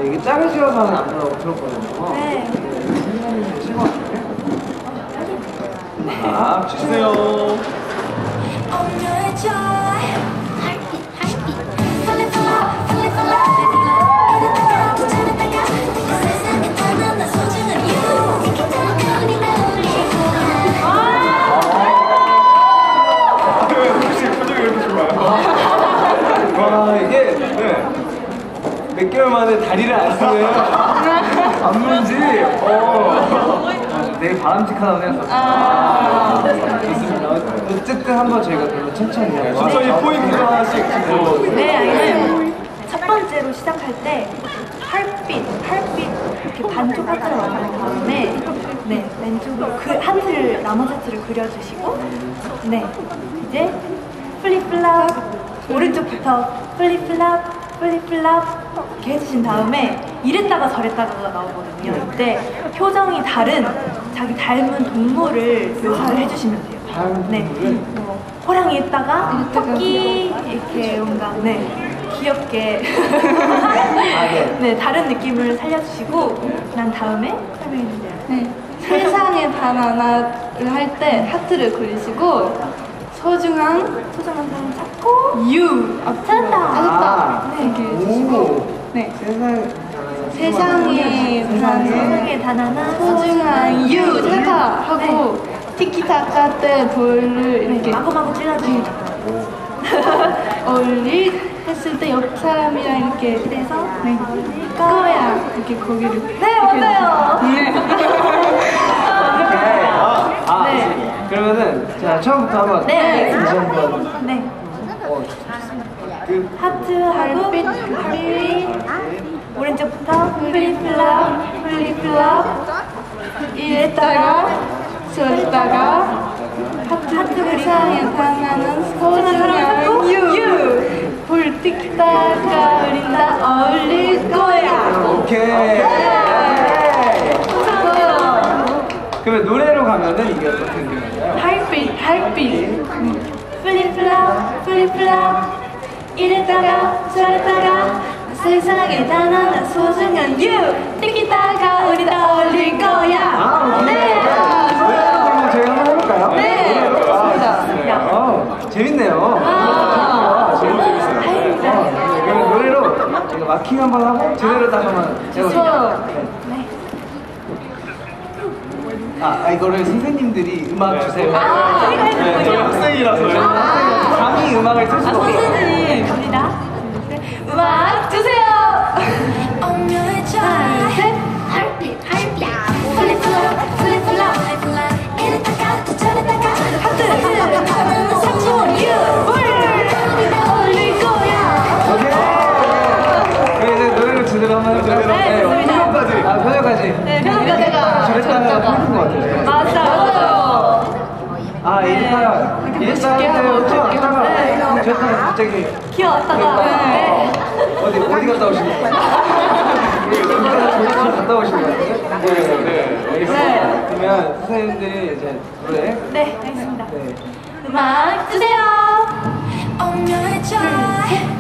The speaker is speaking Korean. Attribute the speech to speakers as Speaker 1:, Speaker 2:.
Speaker 1: 이게 짝을 지어서 하는 안무라고 들었거든요.
Speaker 2: 네.
Speaker 1: 선생님이 되실 것 같아요? 자, 주세요. 이게 몇 개월 만에 다리를 안 쓰는 안무인지 되게 바람직하다고 생각했어요. 좋습니다. 어쨌든 한번 저희가 그러면 천천히 포인트 하나씩
Speaker 2: 네, 알겠습니다. 첫 번째로 시작할 때 팔빛 이렇게 반쪽 하트를 만든 다음에 네, 왼쪽으로 그 하트를 나머지 하트를 그려주시고 네, 이제 플립플랍 오른쪽부터 플립플랍 이렇게 해주신 다음에 이랬다가 저랬다가가 나오거든요. 이때 표정이 다른 자기 닮은 동물을 묘사를 해주시면 돼요. 네, 뭐 호랑이 했다가 토끼 이렇게 뭔가 네 귀엽게 네 다른 느낌을 살려주시고 난 다음에 설명해주세요.
Speaker 3: 네, 세상의 바나나를 할 때 하트를 그리시고 소중한 사람 찾고
Speaker 2: 유 찾았다.
Speaker 3: 네, 이렇게 해주시고 네, 세상의 바나나 소중한 유 찾아 하고 티키타카 때 볼을 이렇게
Speaker 2: 마구마구 찔러주시면
Speaker 3: 얼리 했을 때 옆 사람이랑 이렇게
Speaker 2: 그래서
Speaker 3: 네, 거야 이렇게 고개를
Speaker 2: 네 맞아요.
Speaker 3: 네.
Speaker 2: 네.
Speaker 1: 그러면은 자 처음부터 한번
Speaker 2: 네.
Speaker 1: 다시 한번
Speaker 2: 네.
Speaker 1: 그
Speaker 2: 하트하고 팔빛 오른쪽부터 플립플랍
Speaker 3: 이랬다가 저랬다가 하트 그리상에 바나나는 소중한 유 볼틱다가 우린다 어울릴 거야.
Speaker 1: 오케이. 그러면 노래로 가면은 이게 어떻게 되나요?
Speaker 3: 할빛
Speaker 2: 플립플랍 이랬다가 저랬다가 세상에 단 하나 소중한 유 티키타카 우리 다 어울릴 거야.
Speaker 1: 네. 그럼 저희 한번 해볼까요?
Speaker 2: 네.
Speaker 1: 좋습니다. 재밌네요. 재밌어요. 그러면 노래로 제가 마킹 한번 하고 제대로 딱 한번 해볼게요.
Speaker 2: 네.
Speaker 1: 이거를 선생님들이 음악 주세요.
Speaker 2: 저희
Speaker 1: 학생이라서 감히 음악을 틀 수가 없어요.
Speaker 2: 선생님 갑니다. 음악 주세요. 하나, 셋. 플립플랍 이랬다가 저랬다가 하트 사촌 유 어울릴 거야.
Speaker 1: 오케이. 이제 노래를 제대로 한번 해볼까요?
Speaker 2: 네, 좋습니다.
Speaker 1: 편여까지.
Speaker 2: 네, 편여까지가
Speaker 1: 저랬다가 풀린 것 같아요.
Speaker 2: 맞아요.
Speaker 1: 이랬다가 때부터 하다가 저랬다가 갑자기
Speaker 2: 귀여웠다가 네.
Speaker 1: 어디 갔다 오신 거예요? 갔다 오신 거예요? 네. 알겠습니다. 그러면 선생님들이 이제 노래.
Speaker 2: 네, 알겠습니다.
Speaker 1: 네.
Speaker 2: 음악 주세요.
Speaker 4: On your joy.